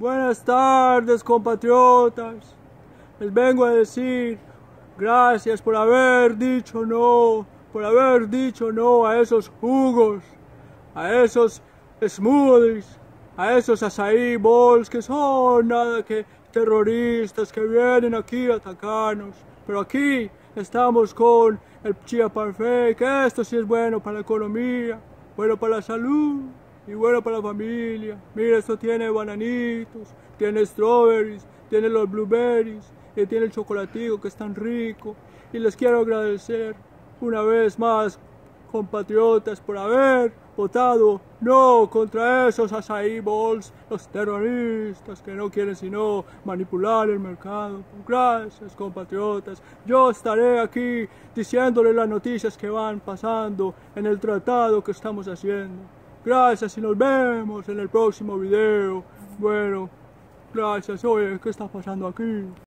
Buenas tardes, compatriotas. Les vengo a decir gracias por haber dicho no, a esos jugos, a esos smoothies, a esos açaí bowls que son nada que terroristas que vienen aquí a atacarnos. Pero aquí estamos con el Chia Parfait, que esto sí es bueno para la economía, bueno para la salud y bueno para la familia. Mira, esto tiene bananitos, tiene strawberries, tiene los blueberries y tiene el chocolatico que es tan rico. Y les quiero agradecer una vez más, compatriotas, por haber votado no contra esos açaí bowls, los terroristas que no quieren sino manipular el mercado. Gracias, compatriotas. Yo estaré aquí diciéndoles las noticias que van pasando en el tratado que estamos haciendo. Gracias y nos vemos en el próximo video. Bueno, gracias. Oye, ¿qué está pasando aquí?